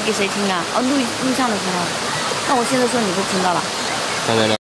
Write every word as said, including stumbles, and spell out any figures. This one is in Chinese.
给谁听啊？哦，录录像的时候。那我现在说你都听到了。 当然了。